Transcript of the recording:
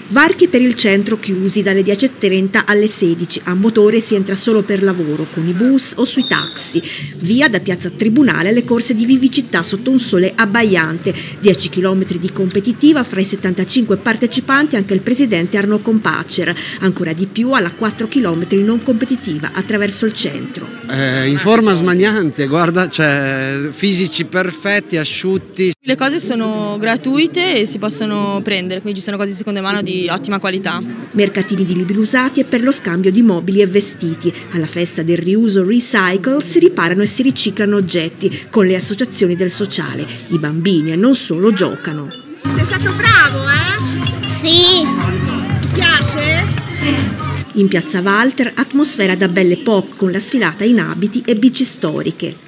Varchi per il centro chiusi dalle 10:30 alle 16, a motore si entra solo per lavoro, con i bus o sui taxi. Via da Piazza Tribunale alle corse di vivacità sotto un sole abbagliante. 10 km di competitiva, fra i 75 partecipanti anche il presidente Arnaud Compacer. Ancora di più alla 4 km non competitiva attraverso il centro. In forma smaniante, guarda, cioè fisici perfetti, asciutti. Le cose sono gratuite e si possono prendere, quindi ci sono cose di seconda mano di ottima qualità. Mercatini di libri usati e per lo scambio di mobili e vestiti. Alla festa del riuso Recycle si riparano e si riciclano oggetti con le associazioni del sociale. I bambini e non solo giocano. Sei stato bravo, eh? Sì. Ti piace? In piazza Walter, atmosfera da Belle Époque con la sfilata in abiti e bici storiche.